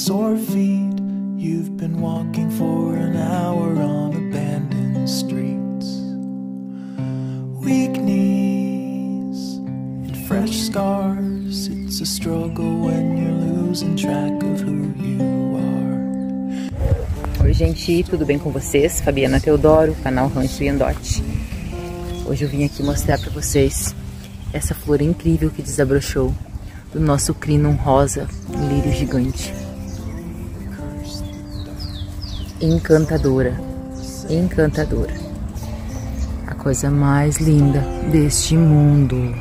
sore feet. You've been walking for an hour on abandoned streets. Weak knees and fresh scars. It's a struggle when you're losing track of who you are. Oi gente, tudo bem com vocês? Fabiana Teodoro, canal Rancho Yandote. Hoje eu vim aqui mostrar pra vocês essa flor incrível que desabrochou do nosso crinum rosa, lírio gigante. Encantadora, encantadora. A coisa mais linda deste mundo.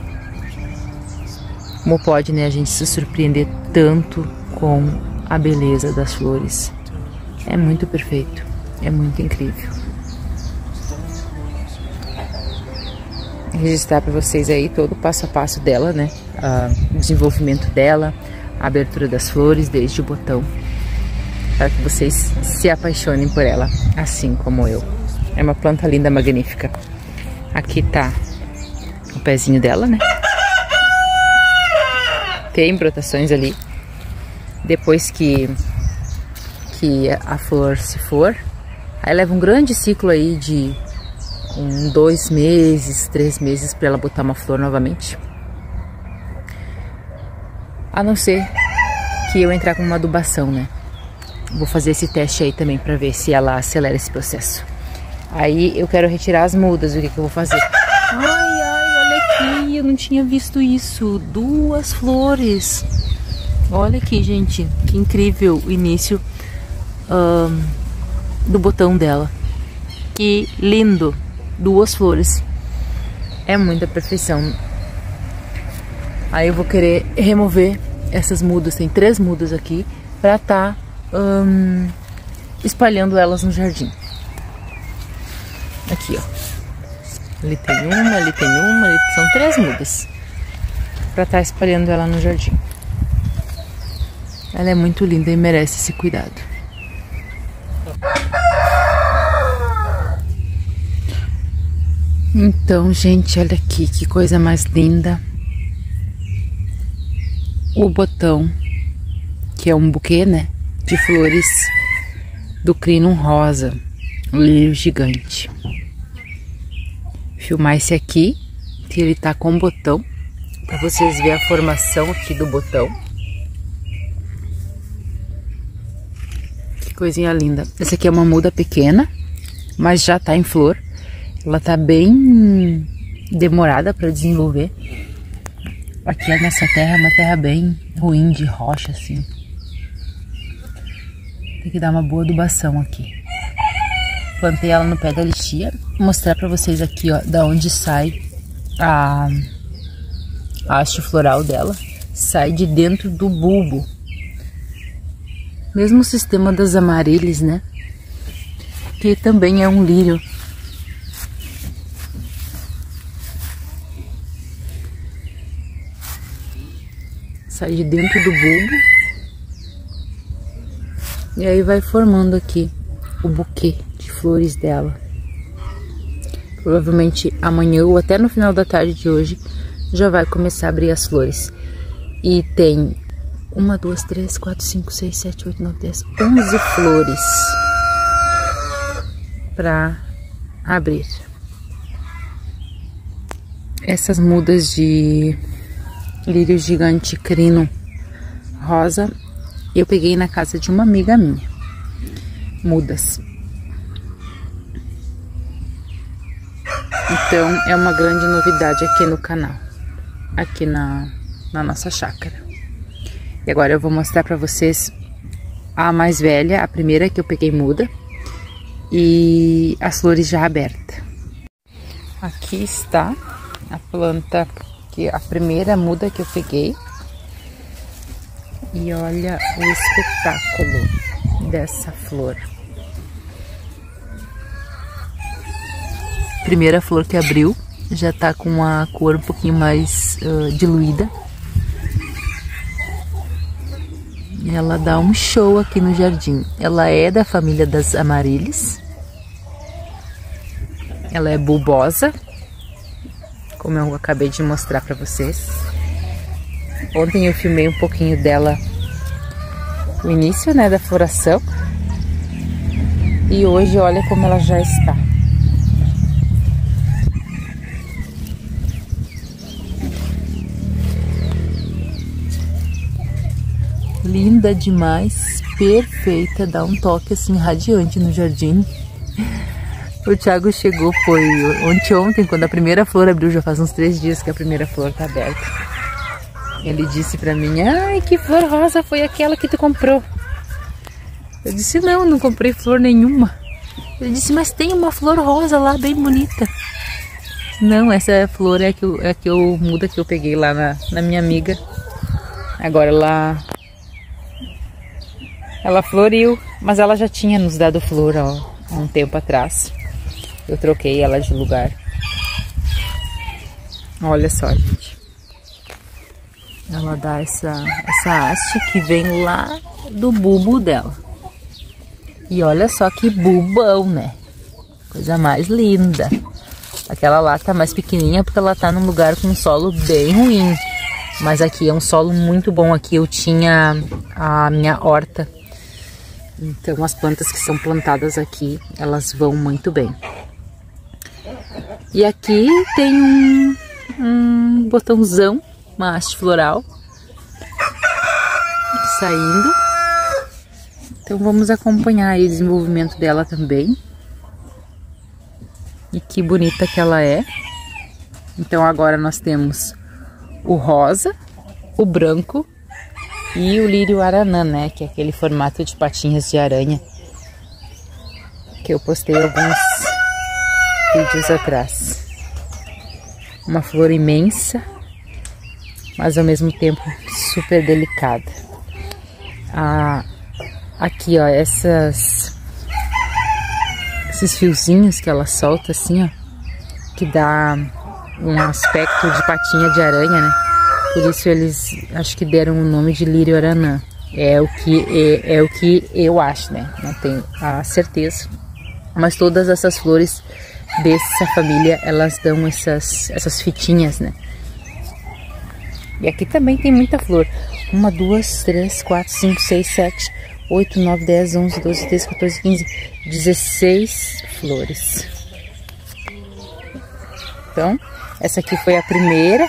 Como pode, né, a gente se surpreender tanto com a beleza das flores? É muito perfeito, é muito incrível. Vou registrar para vocês aí todo o passo a passo dela, né? O desenvolvimento dela, a abertura das flores desde o botão, para que vocês se apaixonem por ela, assim como eu. É uma planta linda, magnífica. Aqui tá o pezinho dela, né? Tem brotações ali. Depois que a flor se for, aí leva um grande ciclo aí de 2 meses, 3 meses para ela botar uma flor novamente. A não ser que eu entrar com uma adubação, né? Vou fazer esse teste aí também para ver se ela acelera esse processo. Aí eu quero retirar as mudas, o que eu vou fazer? Ai, olha aqui, eu não tinha visto isso. 2 flores. Olha aqui, gente, que incrível o início do botão dela. Que lindo. 2 flores. É muita perfeição. Aí eu vou querer remover essas mudas. Tem 3 mudas aqui pra tá espalhando elas no jardim. Aqui, ó. Ali tem uma, ali tem uma, ali são 3 mudas pra tá espalhando ela no jardim. Ela é muito linda e merece esse cuidado. Então, gente, olha aqui que coisa mais linda. O botão, que é um buquê, né, de flores do crinum rosa, lírio gigante. Vou filmar esse aqui, que ele tá com botão, para vocês verem a formação aqui do botão. Que coisinha linda. Essa aqui é uma muda pequena, mas já tá em flor. Ela tá bem demorada para desenvolver. Aqui nessa terra é uma terra bem ruim, de rocha assim. Tem que dar uma boa adubação aqui. Plantei ela no pé da lixia. Vou mostrar para vocês aqui, ó, da onde sai a haste floral dela. Sai de dentro do bulbo. Mesmo sistema das amaryllis, né? Que também é um lírio. Sai de dentro do bulbo. E aí vai formando aqui o buquê de flores dela. Provavelmente amanhã ou até no final da tarde de hoje já vai começar a abrir as flores. E tem 1, 2, 3, 4, 5, 6, 7, 8, 9, 10, 11 flores para abrir. Essas mudas de lírio gigante crinum rosa eu peguei na casa de uma amiga minha. Mudas. Então é uma grande novidade aqui no canal, aqui na nossa chácara. E agora eu vou mostrar pra vocês a mais velha, a primeira que eu peguei muda, e as flores já abertas. Aqui está a planta, que a primeira muda que eu peguei. E olha o espetáculo dessa flor. Primeira flor que abriu, já tá com a cor um pouquinho mais diluída. Ela dá um show aqui no jardim. Ela é da família das amaryllis. Ela é bulbosa, como eu acabei de mostrar pra vocês. Ontem eu filmei um pouquinho dela o início, né, da floração. E hoje olha como ela já está. Linda demais, perfeita, dá um toque assim radiante no jardim. O Thiago chegou, foi ontem, quando a primeira flor abriu, já faz uns 3 dias que a primeira flor tá aberta. Ele disse pra mim, ai, que flor rosa foi aquela que tu comprou? Eu disse, não comprei flor nenhuma. Ele disse, mas tem uma flor rosa lá, bem bonita. Não, essa flor é a muda que eu peguei lá na minha amiga. Agora ela floriu, mas ela já tinha nos dado flor há um tempo atrás. Eu troquei ela de lugar. Olha só, gente. Ela dá essa haste que vem lá do bulbo dela. E olha só que bulbão, né? Coisa mais linda. Aquela lá tá mais pequenininha porque ela tá num lugar com um solo bem ruim. Mas aqui é um solo muito bom. Aqui eu tinha a minha horta. Então as plantas que são plantadas aqui, elas vão muito bem. E aqui tem um botãozão, uma haste floral saindo. Então vamos acompanhar aí o desenvolvimento dela também. E que bonita que ela é. Então agora nós temos o rosa, o branco e o lírio aranã, né? Que é aquele formato de patinhas de aranha que eu postei alguns vídeos atrás. Uma flor imensa, mas ao mesmo tempo super delicada. Aqui, ó, esses fiozinhos que ela solta assim, ó, que dá um aspecto de patinha de aranha, né? Por isso eles acho que deram o nome de lírio aranã. É o que eu acho, né? Não tenho a certeza. Mas todas essas flores dessa família, elas dão essas fitinhas, né? E aqui também tem muita flor. 1, 2, 3, 4, 5, 6, 7, 8, 9, 10, 11, 12, 13, 14, 15, 16 flores. Então, essa aqui foi a primeira.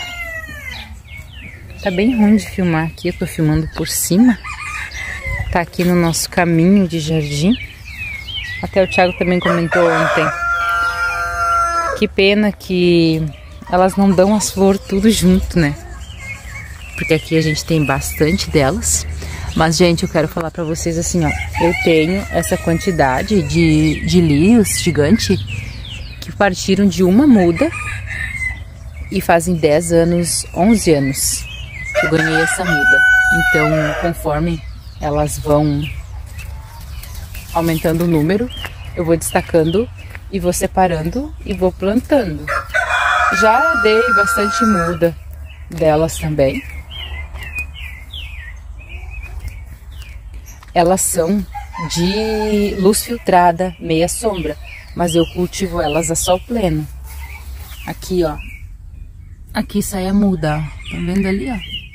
Tá bem ruim de filmar aqui, eu tô filmando por cima. Tá aqui no nosso caminho de jardim. Até o Thiago também comentou ontem. Que pena que elas não dão as flores tudo junto, né? Porque aqui a gente tem bastante delas. Mas, gente, eu quero falar pra vocês assim, ó. Eu tenho essa quantidade de lírios gigante que partiram de uma muda. E fazem 10 anos, 11 anos que eu ganhei essa muda. Então, conforme elas vão aumentando o número, eu vou destacando e vou separando e vou plantando. Já dei bastante muda delas também. Elas são de luz filtrada, meia sombra, mas eu cultivo elas a sol pleno. Aqui, ó. Aqui sai a muda, ó. Tá vendo ali, ó?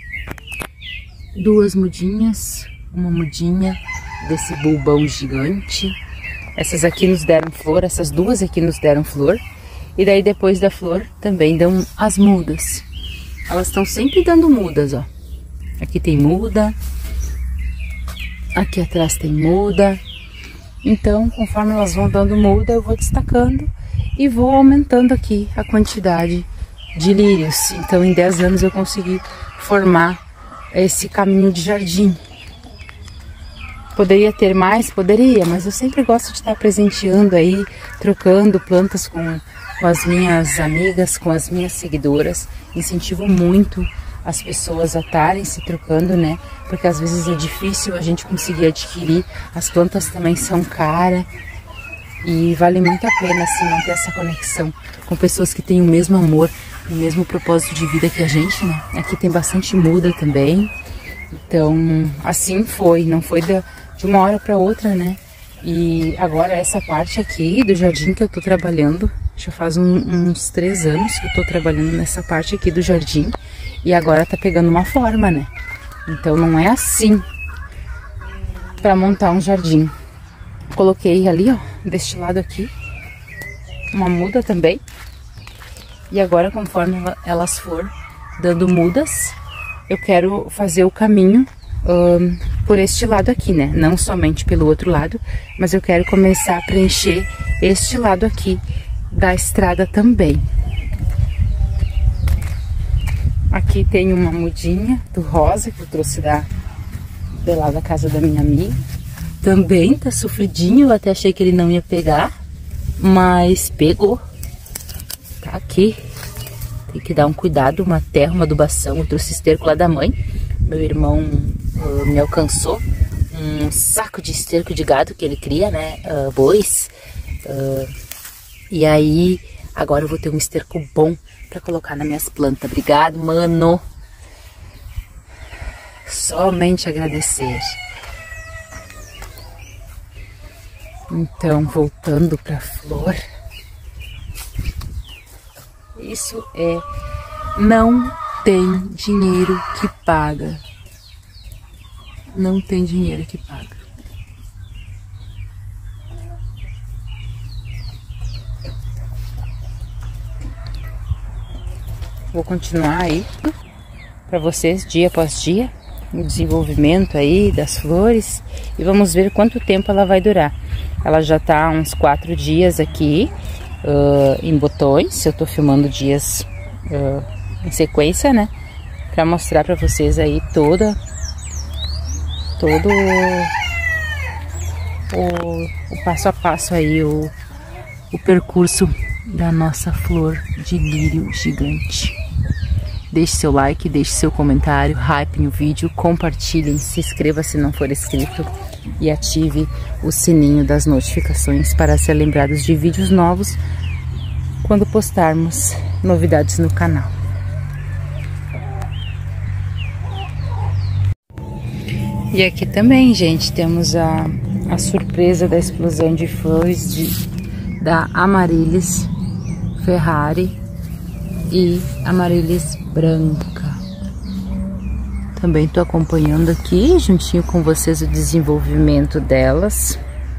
2 mudinhas, uma mudinha desse bulbão gigante. Essas aqui nos deram flor, essas 2 aqui nos deram flor. E daí depois da flor também dão as mudas. Elas estão sempre dando mudas, ó. Aqui tem muda. Aqui atrás tem muda. Então, conforme elas vão dando muda, eu vou destacando e vou aumentando aqui a quantidade de lírios. Então, em 10 anos eu consegui formar esse caminho de jardim. Poderia ter mais? Poderia, mas eu sempre gosto de estar presenteando aí, trocando plantas com as minhas amigas, com as minhas seguidoras. Incentivo muito as pessoas a estarem se trocando, né? Porque às vezes é difícil a gente conseguir adquirir. As plantas também são caras. E vale muito a pena, assim, manter essa conexão com pessoas que têm o mesmo amor, o mesmo propósito de vida que a gente, né? Aqui tem bastante muda também. Então, assim foi. Não foi de uma hora para outra, né? E agora essa parte aqui do jardim que eu tô trabalhando, já faz uns 3 anos que eu tô trabalhando nessa parte aqui do jardim. E agora tá pegando uma forma, né? Então não é assim para montar um jardim. Coloquei ali, ó, deste lado aqui, uma muda também. E agora, conforme elas for dando mudas, eu quero fazer o caminho por este lado aqui, né? Não somente pelo outro lado, mas eu quero começar a preencher este lado aqui da estrada também. Aqui tem uma mudinha do rosa que eu trouxe de lá da casa da minha amiga. Também tá sofridinho, eu até achei que ele não ia pegar, mas pegou. Tá aqui. Tem que dar um cuidado, uma terra, uma adubação. Eu trouxe esterco lá da mãe. Meu irmão me alcançou um saco de esterco de gado que ele cria, né? Bois. E aí, agora eu vou ter um esterco bom pra colocar nas minhas plantas. Obrigado, mano. Somente agradecer. Então, voltando pra flor. Isso é... Não tem dinheiro que paga. Não tem dinheiro que paga. Vou continuar aí para vocês dia após dia o desenvolvimento aí das flores e vamos ver quanto tempo ela vai durar. Ela já tá há uns 4 dias aqui em botões. Eu tô filmando dias em sequência, né, para mostrar para vocês aí todo o passo a passo aí, o percurso da nossa flor de lírio gigante. Deixe seu like, deixe seu comentário, hypem o vídeo, compartilhem, se inscreva se não for inscrito e ative o sininho das notificações para ser lembrados de vídeos novos quando postarmos novidades no canal. E aqui também, gente, temos a surpresa da explosão de flores da Amaryllis Ferrari e Amaryllis branca. Também tô acompanhando aqui juntinho com vocês o desenvolvimento delas.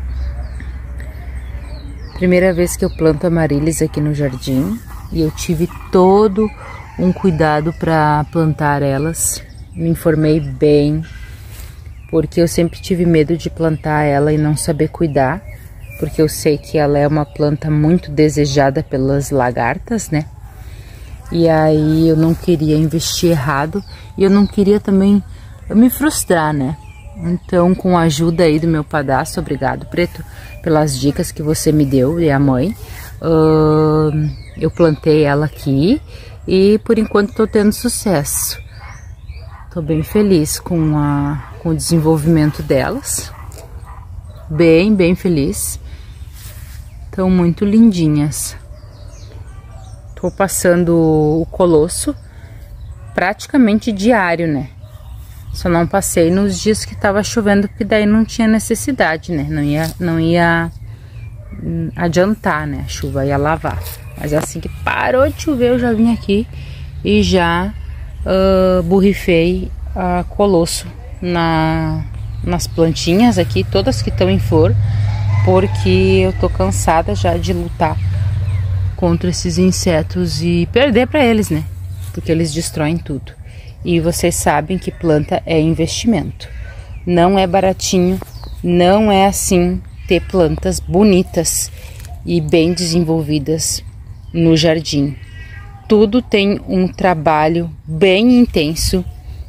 Primeira vez que eu planto Amaryllis aqui no jardim e eu tive todo um cuidado para plantar elas. Me informei bem, porque eu sempre tive medo de plantar ela e não saber cuidar, porque eu sei que ela é uma planta muito desejada pelas lagartas, né? E aí eu não queria investir errado e eu não queria também me frustrar, né? Então, com a ajuda aí do meu padrasto, obrigado, Preto, pelas dicas que você me deu e a mãe, eu plantei ela aqui e por enquanto tô tendo sucesso. Tô bem feliz com o desenvolvimento delas, bem feliz. Estão muito lindinhas. Tô passando o colosso praticamente diário, né? Só não passei nos dias que tava chovendo, porque daí não tinha necessidade, né? Não ia adiantar, né? A chuva ia lavar. Mas assim que parou de chover, eu já vim aqui e já borrifei a colosso nas plantinhas aqui, todas que estão em flor, porque eu tô cansada já de lutar contra esses insetos e perder para eles, né? Porque eles destroem tudo. E vocês sabem que planta é investimento. Não é baratinho, não é assim ter plantas bonitas e bem desenvolvidas no jardim. Tudo tem um trabalho bem intenso.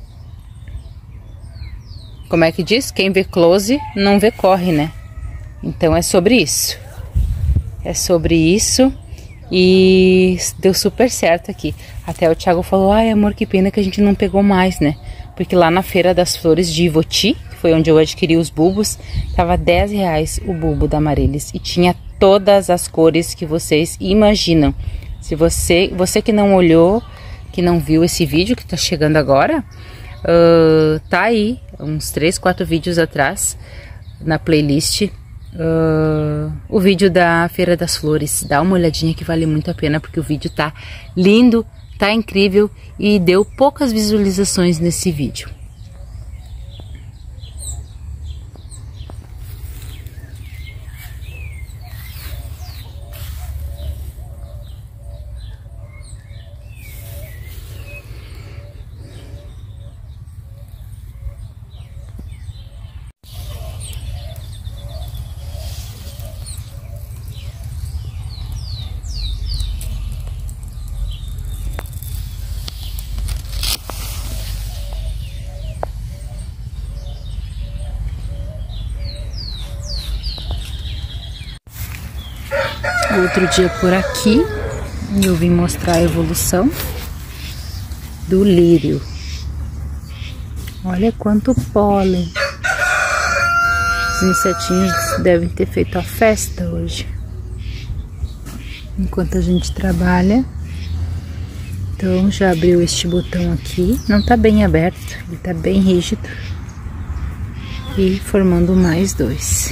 Como é que diz? Quem vê close não vê corre, né? Então é sobre isso. É sobre isso. E deu super certo aqui. Até o Thiago falou: ai amor, que pena que a gente não pegou mais, né? Porque lá na Feira das Flores de Ivoti, que foi onde eu adquiri os bulbos, tava R$10 o bulbo da Amaryllis. E tinha todas as cores que vocês imaginam. Se você que não olhou, que não viu esse vídeo que tá chegando agora, tá aí, uns 3, 4 vídeos atrás, na playlist, o vídeo da Feira das Flores. Dá uma olhadinha que vale muito a pena, porque o vídeo tá lindo, tá incrível e deu poucas visualizações nesse vídeo. Outro dia por aqui, eu vim mostrar a evolução do lírio. Olha quanto pólen. Os insetinhos devem ter feito a festa hoje, enquanto a gente trabalha. Então já abriu este botão aqui, não tá bem aberto, ele tá bem rígido. E formando mais dois.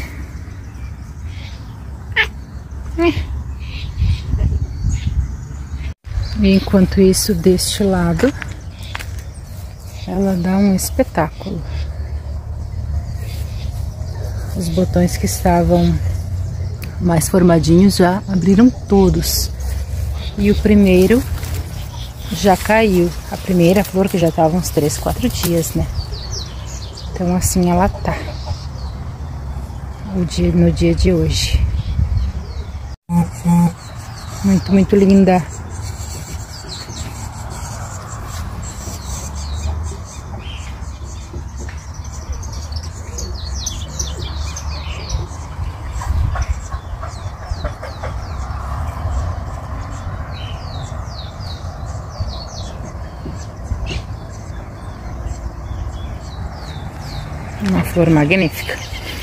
E enquanto isso, deste lado, ela dá um espetáculo. Os botões que estavam mais formadinhos já abriram todos. E o primeiro já caiu. A primeira flor que já estava uns 3, 4 dias, né? Então assim ela tá. No dia de hoje. Muito, muito linda. Uma flor magnífica.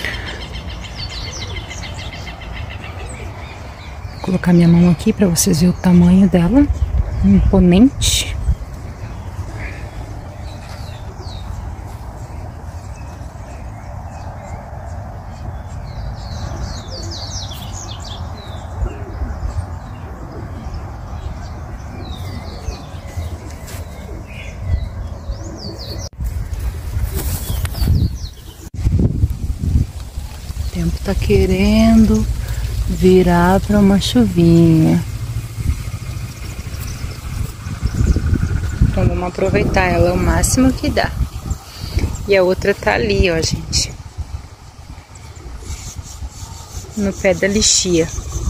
Vou colocar minha mão aqui para vocês verem o tamanho dela. Imponente. O tempo tá querendo virar para uma chuvinha. Então vamos aproveitar ela o máximo que dá. E a outra tá ali, ó, gente. No pé da lixia.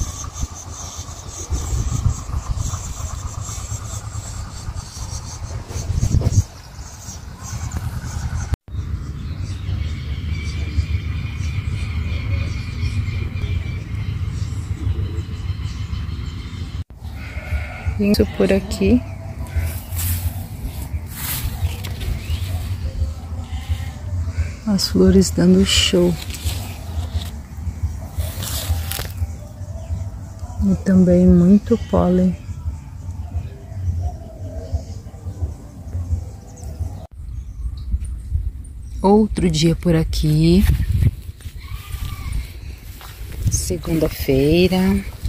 Isso por aqui. As flores dando show. E também muito pólen. Outro dia por aqui. Segunda-feira.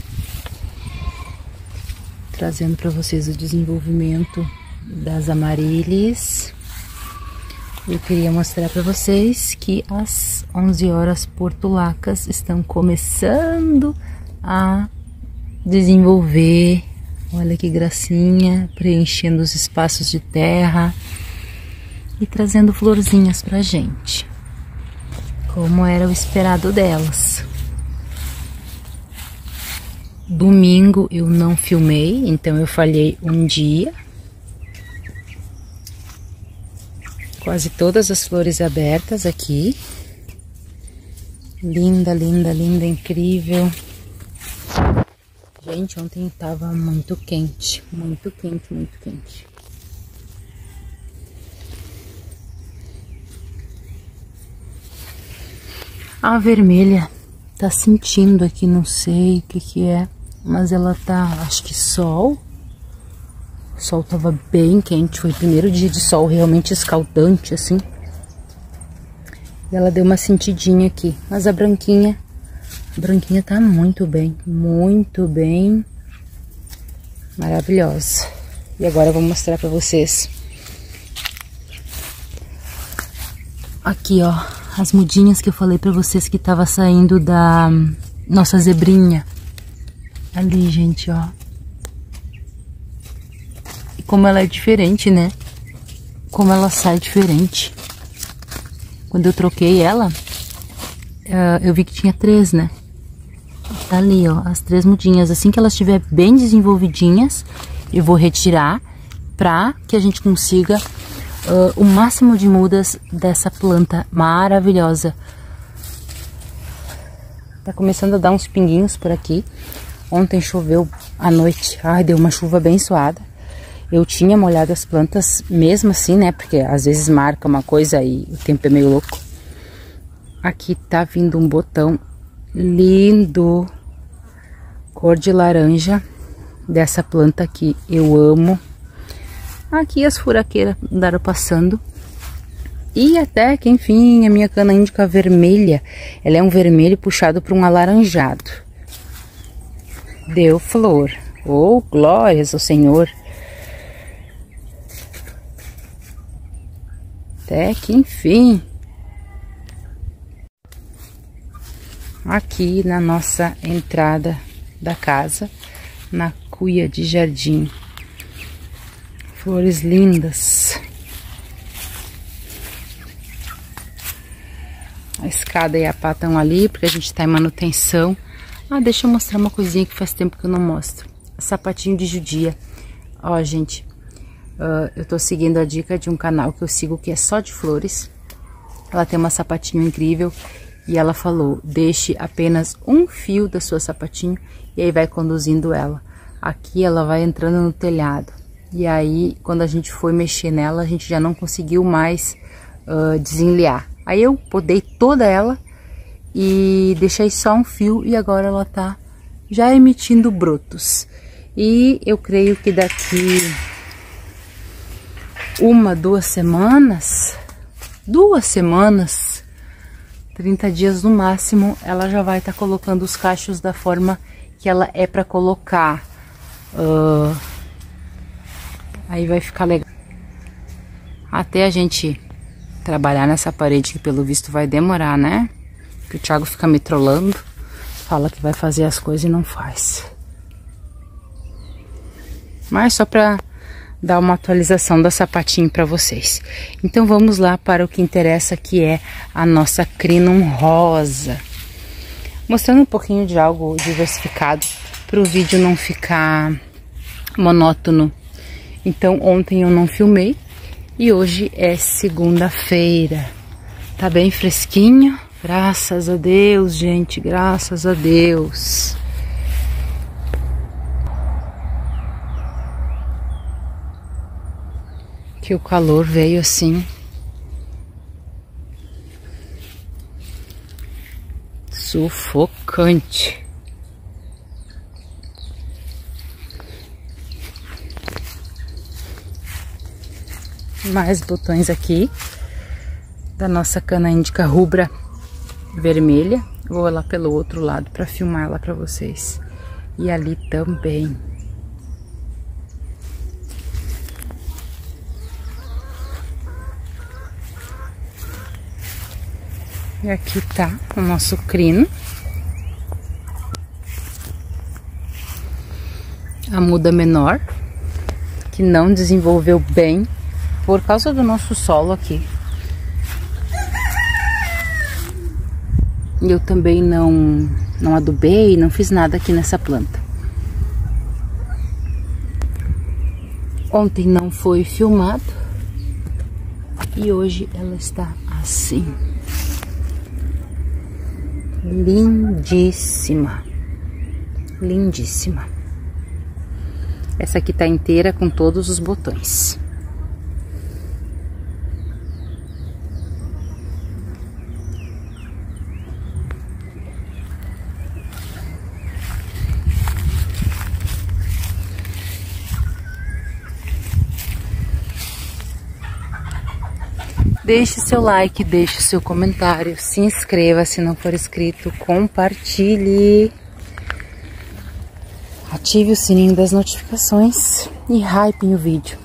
Trazendo para vocês o desenvolvimento das amaryllis. Eu queria mostrar para vocês que as 11 horas portulacas estão começando a desenvolver. Olha que gracinha, preenchendo os espaços de terra e trazendo florzinhas pra gente, como era o esperado delas. Domingo eu não filmei, então eu falhei um dia. Quase todas as flores abertas aqui. Linda, linda, linda, incrível. Gente, ontem tava muito quente, muito quente, muito quente. A vermelha tá sentindo aqui, não sei o que que é, mas ela tá, acho que sol. O sol tava bem quente, foi o primeiro dia de sol realmente escaldante assim. E ela deu uma sentidinha aqui, mas a branquinha tá muito bem, maravilhosa. E agora eu vou mostrar pra vocês. Aqui, ó, as mudinhas que eu falei pra vocês que tava saindo da nossa zebrinha. Ali, gente, ó. E como ela é diferente, né? Como ela sai diferente. Quando eu troquei ela, eu vi que tinha 3, né? Tá ali, ó, as 3 mudinhas. Assim que elas estiverem bem desenvolvidinhas, eu vou retirar pra que a gente consiga o máximo de mudas dessa planta maravilhosa. Tá começando a dar uns pinguinhos por aqui. Ontem choveu à noite, ai, deu uma chuva bem suada. Eu tinha molhado as plantas mesmo assim, né? Porque às vezes marca uma coisa e o tempo é meio louco. Aqui tá vindo um botão lindo, cor de laranja, dessa planta que eu amo. Aqui as furaqueiras andaram passando. E até que enfim, a minha cana índica vermelha, ela é um vermelho puxado para um alaranjado. Deu flor. Oh, glórias ao Senhor. Até que enfim. Aqui na nossa entrada da casa, na cuia de jardim. Flores lindas. A escada e a pá estão ali, porque a gente está em manutenção. Ah, deixa eu mostrar uma coisinha que faz tempo que eu não mostro. Sapatinho de judia. Ó, gente, eu tô seguindo a dica de um canal que eu sigo que é só de flores. Ela tem uma sapatinho incrível e ela falou, deixe apenas um fio da sua sapatinho e aí vai conduzindo ela. Aqui ela vai entrando no telhado. E aí, quando a gente foi mexer nela, a gente já não conseguiu mais desenliar. Aí eu podei toda ela e deixei só um fio e agora ela tá já emitindo brotos. E eu creio que daqui 2 semanas, 30 dias no máximo, ela já vai estar colocando os cachos da forma que ela é para colocar. Aí vai ficar legal. Até a gente trabalhar nessa parede, que pelo visto vai demorar, né? Que o Thiago fica me trollando, fala que vai fazer as coisas e não faz. Mas só pra dar uma atualização da sapatinho pra vocês. Então vamos lá para o que interessa, que é a nossa crinum rosa. Mostrando um pouquinho de algo diversificado, para o vídeo não ficar monótono. Então ontem eu não filmei. E hoje é segunda-feira. Tá bem fresquinho. Graças a Deus, gente. Graças a Deus. Que o calor veio assim. Sufocante. Mais botões aqui da nossa cana índica rubra vermelha. Vou lá pelo outro lado para filmar ela para vocês. E ali também. E aqui tá o nosso crino. A muda menor, que não desenvolveu bem por causa do nosso solo aqui. Eu também não adubei, não fiz nada aqui nessa planta. Ontem não foi filmado e hoje ela está assim. Lindíssima. Lindíssima. Essa aqui tá inteira com todos os botões. Deixe seu like, deixe seu comentário, se inscreva se não for inscrito, compartilhe, ative o sininho das notificações e hype o vídeo.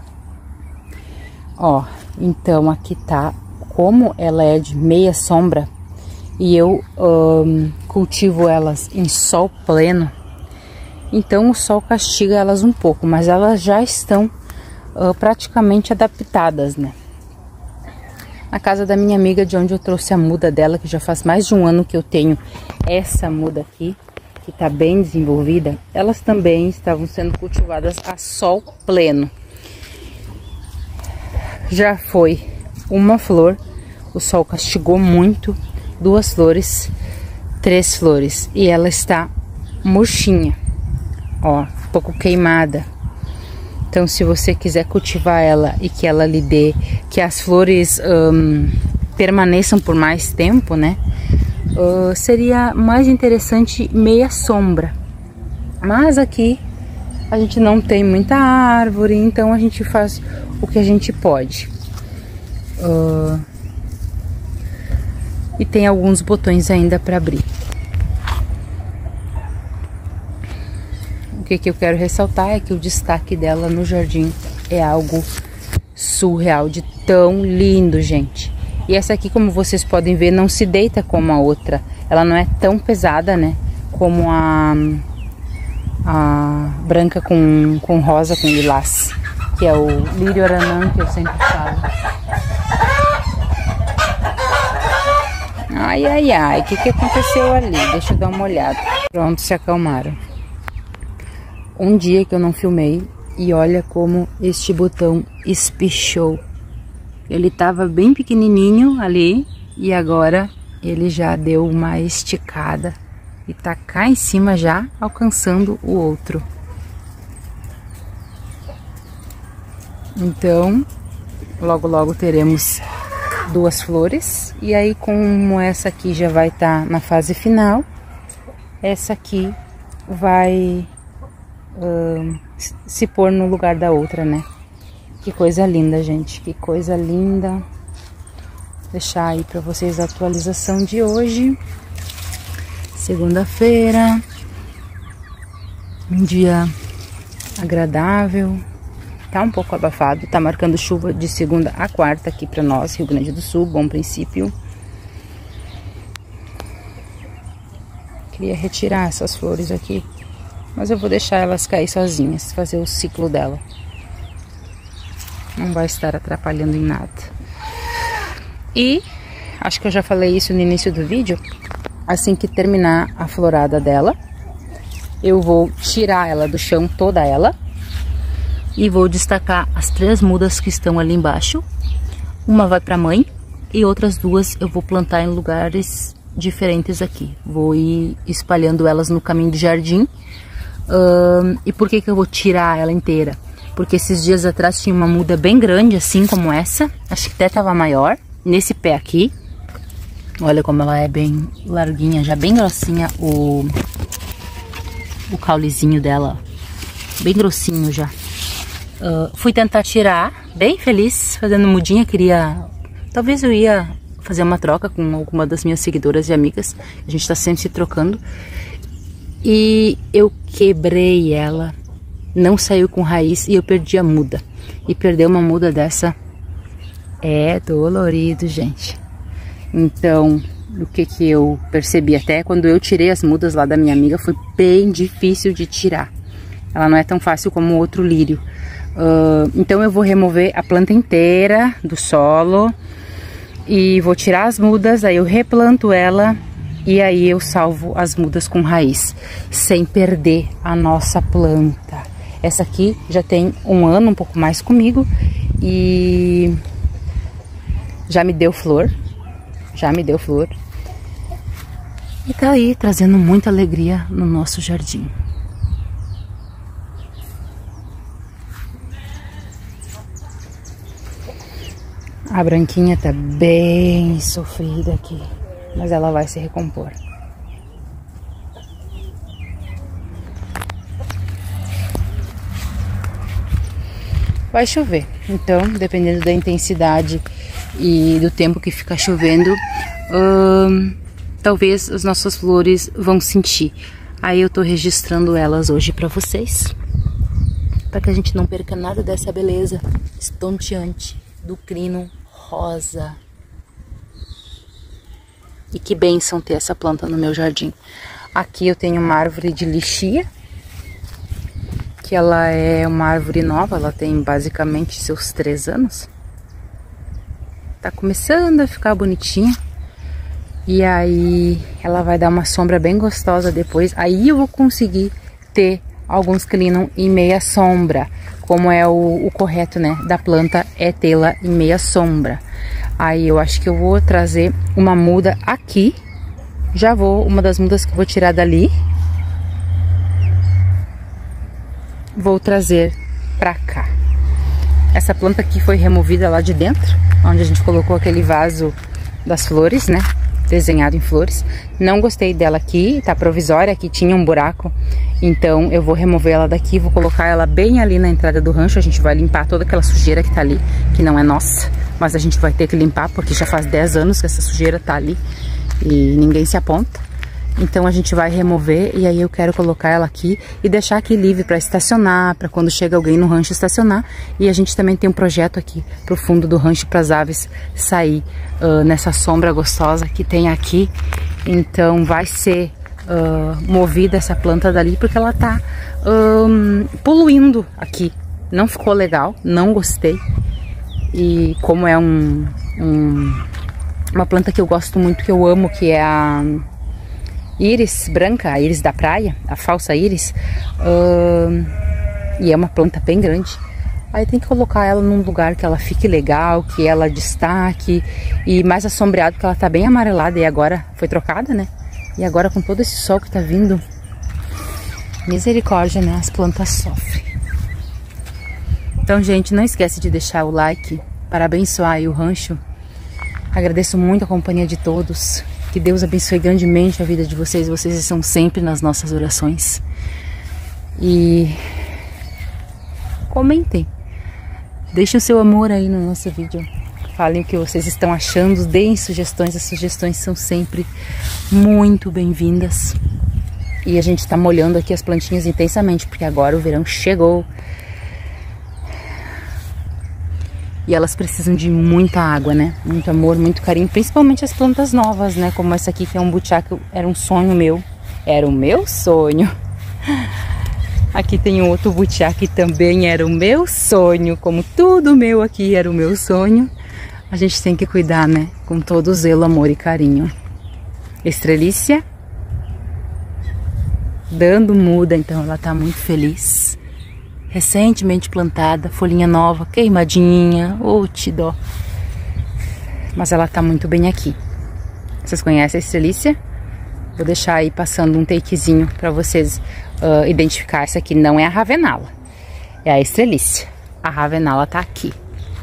Ó, então aqui tá, como ela é de meia sombra e eu cultivo elas em sol pleno, então o sol castiga elas um pouco, mas elas já estão praticamente adaptadas, né? Na casa da minha amiga, de onde eu trouxe a muda dela, que já faz mais de 1 ano que eu tenho essa muda aqui, que tá bem desenvolvida, elas também estavam sendo cultivadas a sol pleno. Já foi uma flor, o sol castigou muito, 2 flores, 3 flores, e ela está murchinha. ó, um pouco queimada. Então, se você quiser cultivar ela e que ela lhe dê, que as flores permaneçam por mais tempo, né? Seria mais interessante meia sombra. Mas aqui a gente não tem muita árvore, então a gente faz o que a gente pode. E tem alguns botões ainda para abrir. O que eu quero ressaltar é que o destaque dela no jardim é algo surreal, de tão lindo, gente. E essa aqui, como vocês podem ver, não se deita como a outra. Ela não é tão pesada, né? Como a branca com rosa, com lilás, que é o lírio aranã, que eu sempre falo. Ai, ai, ai, o que aconteceu ali? Deixa eu dar uma olhada. Pronto, se acalmaram. Um dia que eu não filmei e olha como este botão espichou. Ele tava bem pequenininho ali e agora ele já deu uma esticada e tá cá em cima já alcançando o outro. Então, logo logo teremos duas flores e aí como essa aqui já vai estar na fase final, essa aqui vai se pôr no lugar da outra, né? Que coisa linda, gente, que coisa linda. Vou deixar aí pra vocês a atualização de hoje, segunda-feira, um dia agradável. Tá um pouco abafado, tá marcando chuva de segunda a quarta aqui pra nós, Rio Grande do Sul, bom princípio. Queria retirar essas flores aqui, mas eu vou deixar elas cair sozinhas, fazer o ciclo dela. Não vai estar atrapalhando em nada. E, acho que eu já falei isso no início do vídeo, assim que terminar a florada dela, eu vou tirar ela do chão, toda ela, e vou destacar as 3 mudas que estão ali embaixo. Uma vai para a mãe e outras 2 eu vou plantar em lugares diferentes aqui. Vou ir espalhando elas no caminho do jardim. E por que eu vou tirar ela inteira? Porque esses dias atrás tinha uma muda bem grande, assim como essa. Acho que até tava maior. Nesse pé aqui. Olha como ela é bem larguinha, já bem grossinha o caulezinho dela. Bem grossinho já. Fui tentar tirar, bem feliz, fazendo mudinha. Talvez eu ia fazer uma troca com alguma das minhas seguidoras e amigas. A gente tá sempre se trocando. E eu quebrei ela. Não saiu com raiz e eu perdi a muda. E perder uma muda dessa é dolorido, gente. Então, o que eu percebi até quando eu tirei as mudas lá da minha amiga, foi bem difícil de tirar. Ela não é tão fácil como o outro lírio. Então eu vou remover a planta inteira do solo e vou tirar as mudas, aí eu replanto ela e aí eu salvo as mudas com raiz, sem perder a nossa planta. Essa aqui já tem um ano, um pouco mais comigo, e já me deu flor. E tá aí trazendo muita alegria no nosso jardim. A branquinha tá bem sofrida aqui, mas ela vai se recompor. Vai chover, então, dependendo da intensidade e do tempo que ficar chovendo, talvez as nossas flores vão sentir. Aí eu tô registrando elas hoje pra vocês, para que a gente não perca nada dessa beleza estonteante do crino rosa. E que bênção ter essa planta no meu jardim. Aqui eu tenho uma árvore de lixia, que ela é uma árvore nova, ela tem basicamente seus 3 anos. Tá começando a ficar bonitinha. E aí ela vai dar uma sombra bem gostosa depois. Aí eu vou conseguir ter alguns clinam em meia sombra, como é o correto, né, da planta, é tê-la em meia sombra. Aí eu acho que eu vou trazer uma muda aqui. Já vou, uma das mudas que eu vou tirar dali. vou trazer pra cá. Essa planta aqui foi removida lá de dentro, onde a gente colocou aquele vaso das flores, né? Desenhado em flores. Não gostei dela aqui, tá provisória, aqui tinha um buraco. Então eu vou remover ela daqui, vou colocar ela bem ali na entrada do rancho. A gente vai limpar toda aquela sujeira que tá ali, que não é nossa. Mas a gente vai ter que limpar, porque já faz 10 anos que essa sujeira tá ali e ninguém se aponta. Então a gente vai remover e aí eu quero colocar ela aqui e deixar aqui livre para estacionar, para quando chega alguém no rancho estacionar. E a gente também tem um projeto aqui pro fundo do rancho para as aves sair nessa sombra gostosa que tem aqui. Então vai ser movida essa planta dali porque ela tá poluindo aqui. Não ficou legal, não gostei. E como é uma planta que eu gosto muito, que eu amo, que é a íris branca, a íris da praia, a falsa íris, e é uma planta bem grande. Aí tem que colocar ela num lugar que ela fique legal, que ela destaque, e mais assombreado, que ela tá bem amarelada e agora foi trocada, né? E agora com todo esse sol que tá vindo, misericórdia, né? As plantas sofrem. Então, gente, não esquece de deixar o like para abençoar aí o rancho. Agradeço muito a companhia de todos. Que Deus abençoe grandemente a vida de vocês. Vocês estão sempre nas nossas orações. E comentem. Deixem o seu amor aí no nosso vídeo. Falem o que vocês estão achando. Deem sugestões. As sugestões são sempre muito bem-vindas. E a gente tá molhando aqui as plantinhas intensamente, porque agora o verão chegou. E elas precisam de muita água, né? Muito amor, muito carinho. Principalmente as plantas novas, né? Como essa aqui, que é um butiá, que era um sonho meu. Era o meu sonho. Aqui tem um outro butiá que também era o meu sonho. Como tudo meu aqui era o meu sonho. A gente tem que cuidar, né? Com todo zelo, amor e carinho. Estrelícia. Dando muda, então ela tá muito feliz. Recentemente plantada, folhinha nova, queimadinha, te dó. Mas ela tá muito bem aqui. Vocês conhecem a estrelícia? Vou deixar aí passando um takezinho pra vocês identificar. Essa aqui não é a ravenala, é a estrelícia. A ravenala tá aqui.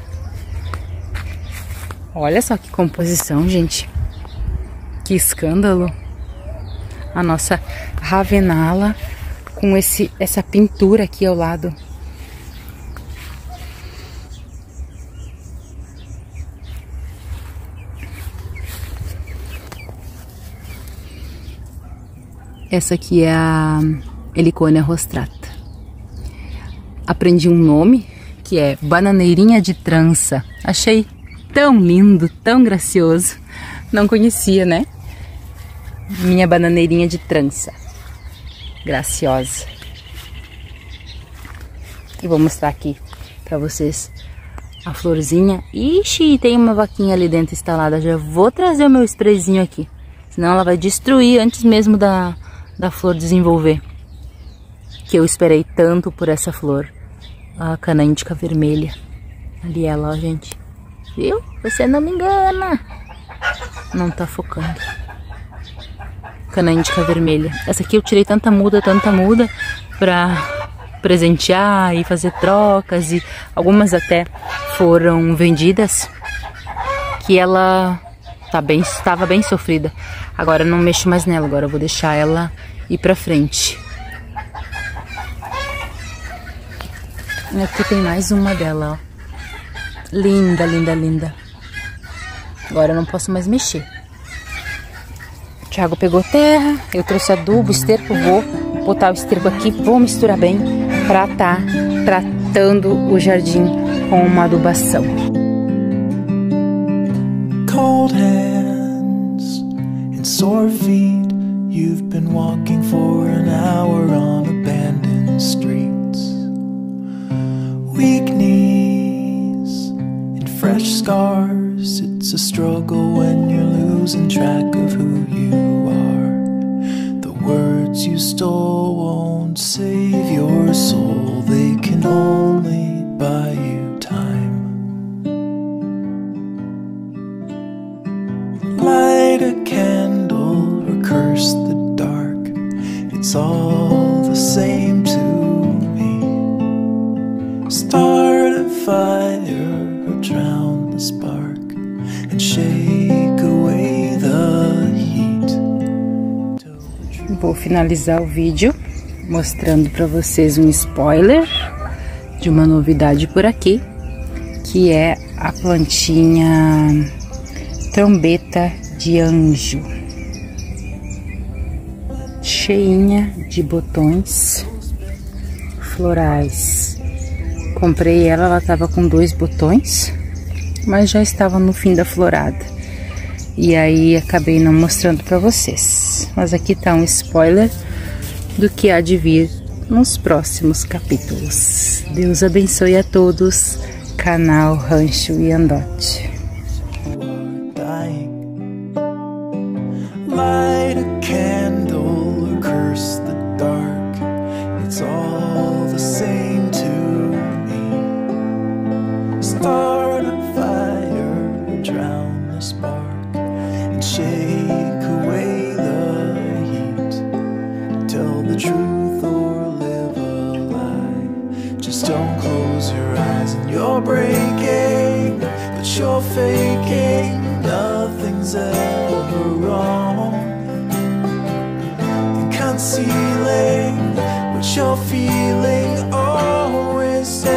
Olha só que composição, gente. Que escândalo. A nossa ravenala com essa pintura aqui ao lado. Essa aqui é a Heliconia rostrata. Aprendi um nome que é bananeirinha de trança. Achei tão lindo, tão gracioso. Não conhecia, né? Minha bananeirinha de trança. Graciosa. E vou mostrar aqui pra vocês a florzinha. Ixi, tem uma vaquinha ali dentro instalada. Já vou trazer o meu sprayzinho aqui. Senão ela vai destruir antes mesmo da flor desenvolver. Que eu esperei tanto por essa flor. A cana índica vermelha. Ali ela, ó, gente. Viu? Você não me engana. Não tá focando. Cana índica vermelha. Essa aqui eu tirei tanta muda pra presentear e fazer trocas, e algumas até foram vendidas, que ela estava bem sofrida. Agora eu não mexo mais nela, agora eu vou deixar ela ir pra frente. E aqui tem mais uma dela, ó. Linda, linda, linda. Agora eu não posso mais mexer. O Thiago pegou terra, eu trouxe adubo, esterco, vou botar o esterco aqui, vou misturar bem pra tá tratando o jardim com uma adubação. Cold hands and sore feet, you've been walking for an hour on abandoned streets. Weak knees and fresh scars, it's a struggle when you're losing track of who you are. The words you stole won't save your soul, they can only buy you time. Light a candle or curse the dark, it's all the same to me. vou finalizar o vídeo mostrando para vocês um spoiler de uma novidade por aqui, que é a plantinha trombeta de anjo, cheinha de botões florais. Comprei ela tava com 2 botões, mas já estava no fim da florada. E aí acabei não mostrando para vocês. Mas aqui tá um spoiler do que há de vir nos próximos capítulos. Deus abençoe a todos. Canal Rancho Yandote. Light a candle or curse the dark. It's all the same to me. Start a fire, drown the spark, and shake away the heat. Tell the truth or live a lie. Just don't close your eyes and you're breaking, but you're faking. Nothing's ever wrong. And concealing what you're feeling, always